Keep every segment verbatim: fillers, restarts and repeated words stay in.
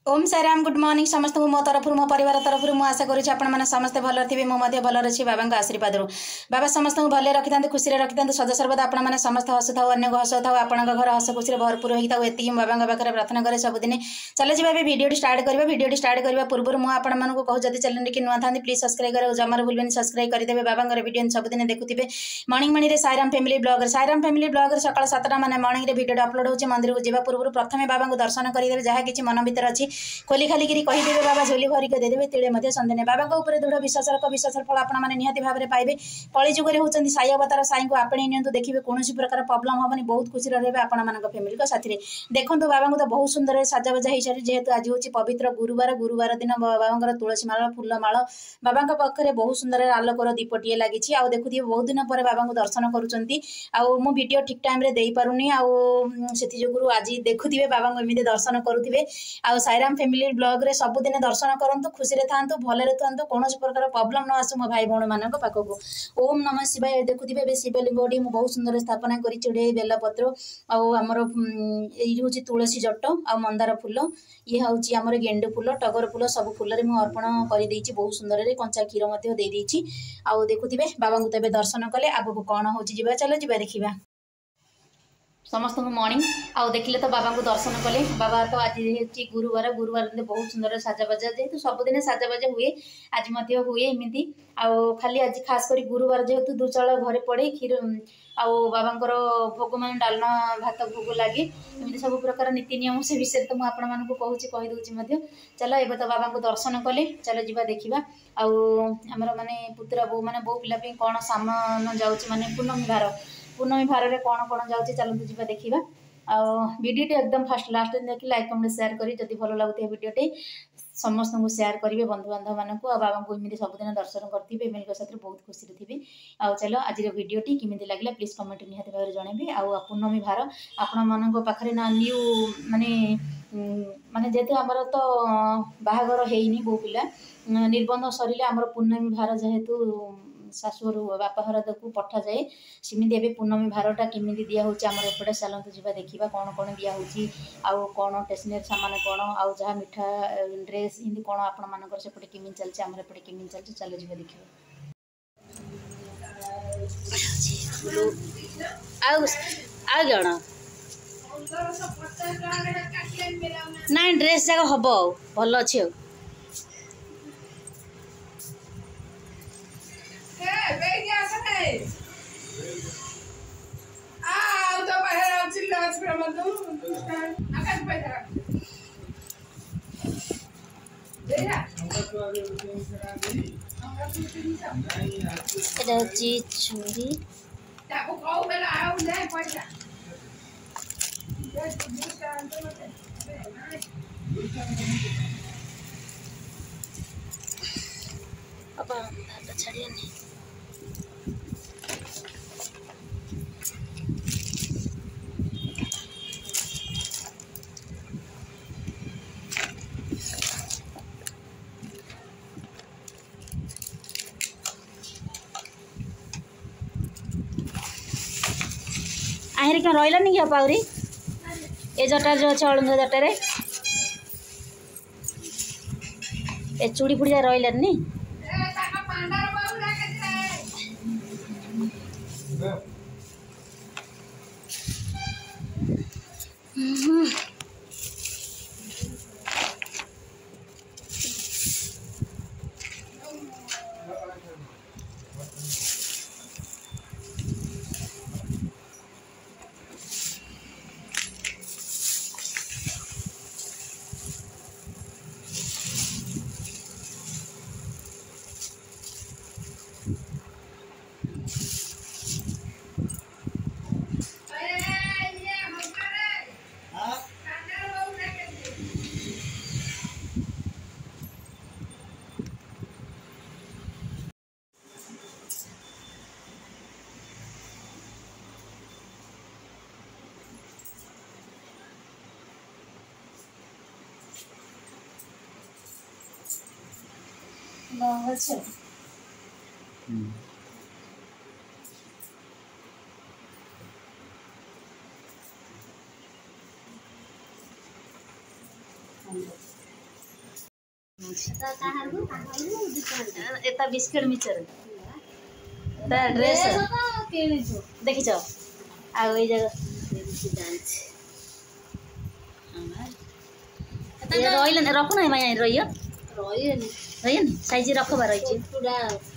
Om Sairam good morning समस्त को मो तरफ मो परिवार तरफ मु आशा करुँच आपने समस्ते भल थे मुझे भल अच्छी बाबा आशीर्वाद बाबा समस्त को भले रखी था खुशी रखी था सदा सर्वदा आपने समस्त हसु था अन्य हस था आपंक घर हस खुशी भरपूर होता है ये बाबा पाखे प्रार्थना करे सबुदिन चलो जी भिडियो स्टार्ट करवा भिडियो स्टार्ट करने पूर्व मुझे कहूँ जब चैनल की नुआ था प्लीज सब्सक्राइब करें जमार भूलें सब्सक्राइब करदे बाबा भिडियो सबुदिन देखुए मर्निंग मणि Sairam family blogger Sairam family blogger सकाल सातटा मैंने मर्निंग भिडियो अपलोड होची मंदिर को जावा पूर्व प्रथम बाबा को दर्शन करदे जहाँ किसी मन भर अच्छी खोली खाली कहीदेवे बाबा झोली भरिक देदेवे तिले सन्देने बाबा ऊपर दृढ़ विश्वास रख विश्वास फल आपने निहती भाव में पाइबे कलिजुगे होती साई अवतार साई को आपणे नियंतु देखिए कौन प्रकार प्रोब्लेम हेनी बहुत खुशी रहे आपण मान फैमिली साथी देखो बाबा को तो बहुत सुंदर सजावजा हो सारी जेहेतु आज हूँ पवित्र गुरुवार गुरुवार दिन बाबा तुलसी माला फूलमाल बाबा पाखे बहुत सुंदर आलोकर दीपटे लगी आ देखुए बहुत दिन पर बाबा को दर्शन करूँ वीडियो ठीक टाइम दे पारुनी आती जो आज देखुए बाबा को एमती दर्शन करुवे आ साईराम फैमिली ब्लॉग रे सबुदिन दर्शन करूँ खुशी था भलरे था कौन प्रकार प्रोब्लेम न आसू मो भाई भौणी मान पाखक ओम नमः शिवाय देखुए शिवलिंगटी मुझे बहुत सुंदर स्थापना कर चढ़े बेलपत्र आमर ये तुलसी जट आ मंदार फूल ये हूँ आमर गेंडु फूल टगर फूल सब फूल मुझे अर्पण कर बहुत सुंदर कंचा क्षीर देदेची आउ देखुए बाबा को तब दर्शन कले आगक कौन हो चलो जी देखा समस्त को मर्निंग आउ देखिले तो बाबा को दर्शन कले बाबा तो आज गुरुवार गुरुवार दिन बहुत सुंदर साजाबाजा जेहेतु सबुदिन साजाबाजा हुए आज मध्य हुए एमती आउ खाली आज खास कर गुरुवार जेहेतु दुचाल घरे पड़े क्षीर आउ बाबांकर भोग मान डालना भात भोग लगे एमती सब प्रकार नीति नियम से विषय तो मुझे आपको कहूँ कहीदे चलो एवं तो बाबा को दर्शन कले चलो जी देखा आमर माने पुतरा बो मैंने बो पिला कौन सामान जाऊँच माने पूर्णमी भार पूर्णमी भार में कौन कौन जाऊँच चलते जी देखा वीडियो एकदम फास्ट लास्ट देखिए लाइक कमेंट शेयर करी जब भल लगुए वीडियोटे समस्त को शेयर करेंगे बंधु बांधव मानक बाबा को एमती सबुदिन दर्शन करेंगे फैमिली साथ बहुत खुशी थे आउ चलो आज वीडियोटी केमी लगे प्लीज कमेंट निहत भाव में जनइबे आउ पूर्णमी भार आपण मान पाखे ना न्यू माने माने जेहेतु आमर तो बाहागर है बो पिला निबंध सरिले आमर पूर्णमी भार जेहेतु शाशुर बापाघर को पठा जाए सेमती एवं पूर्णमी भारटा केमी दिया होची आमर एपटे चलतु जी देखा कौन कौन दिया होची आउ कौन स्टेशनरी सामान कौन आउ जहाँ मिठा ड्रेस इमती कौन आपण मानकर सेपटे केमी चलছে आमर एपटे केमी चलছে चलो जी देखिए ना ड्रेस जाक हम भल अच्छी छुरी छाड़िया नहीं आहरी क्या रहा नहीं क्या पाउरी ए जटार जो अच्छे अलंग जटार ए चूड़ी फुड़ी रहा नहीं अच्छा एता बिस्किट मिचर ता ड्रेस देखिछ आ ओइ जगह ये रोइल रखु नै माया रोइयो रोइयो रोइयो नि साइज रखबा रहि छी टुडा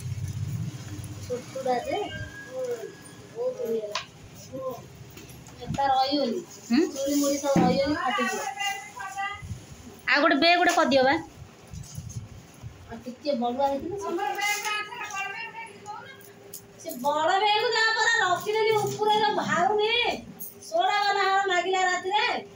टुडा जे ओ ओ एता रोइयो नि चूड़ी मुड़ी सब रोइयो नि फाटि आ गोटे बेग गोटे कर दियो बा टिके बडुआ हेतिन से बड़ बेग जा पर रखिलेनी ऊपर रे भाउ ने सोडा वाला हार मागिला राती रे